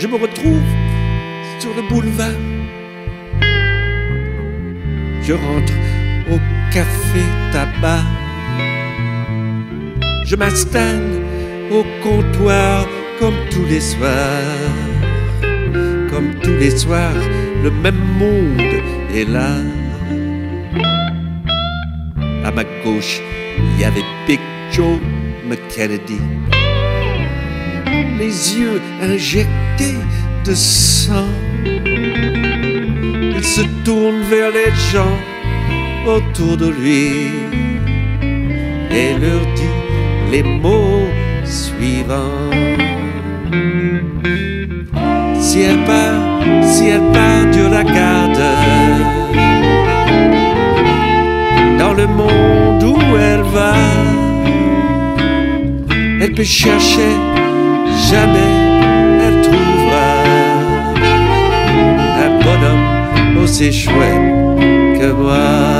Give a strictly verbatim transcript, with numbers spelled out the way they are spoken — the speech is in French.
je me retrouve sur le boulevard. Je rentre au café tabac. Je m'installe au comptoir comme tous les soirs. Comme tous les soirs, le même monde est là. À ma gauche, il y avait Big Joe McKennedy, les yeux injectés de sang. Il se tourne vers les gens autour de lui et leur dit les mots suivants. Si elle part, si elle part, Dieu la garde. Dans le monde où elle va, elle peut chercher, jamais elle trouvera un bonhomme aussi chouette que moi.